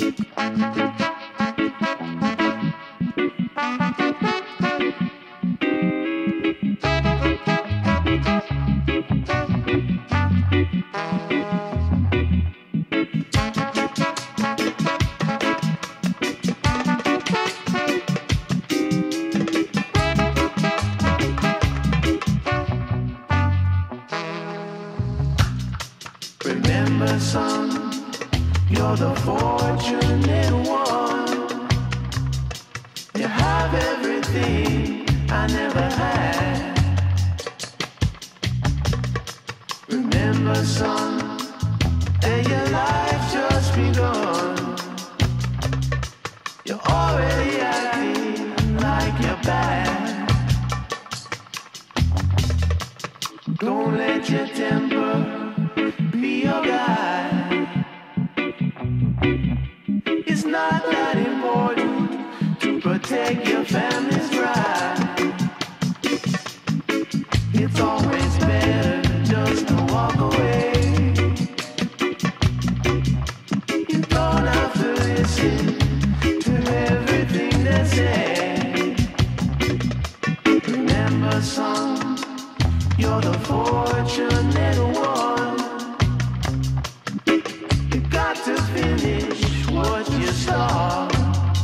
Remember, son, you're the fortunate one. You have everything I never had. Remember, son, that your life just begun. You're already acting like you're bad. Don't let your temper be your guide. It's not that important to protect your family's pride. It's always better just to walk away. You don't have to listen to everything they say. Remember, son, you're the fortunate one. To finish what you start.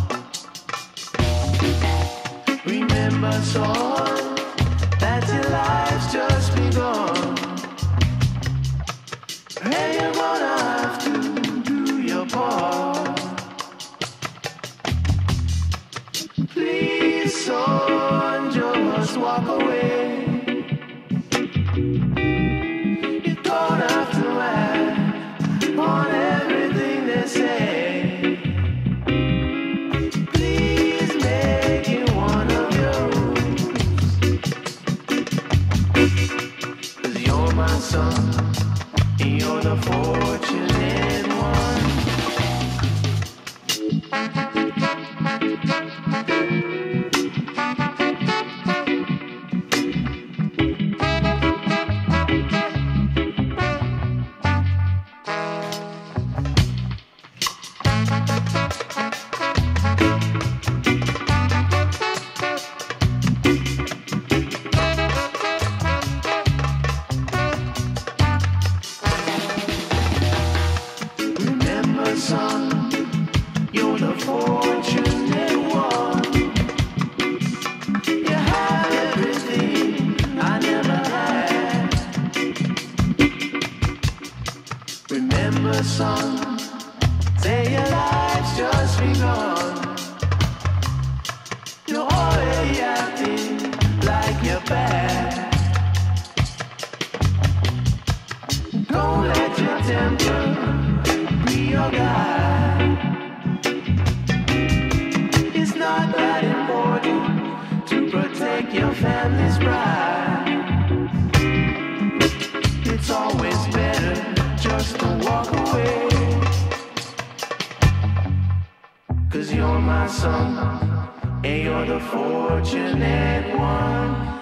Remember, son, that your life's just begun. And you're gonna have to do your part. Please, son, just walk away. You don't have to act on everything they say. Please make it one of your rules. 'Cause you're my son, and you're the fortunate one. Son, say your life's just begun. You're already acting like you're bad. Don't let your temper be your guide. It's not that important to protect your family's pride. It's always better just to walk away. 'Cause you're my son, and you're the fortunate one.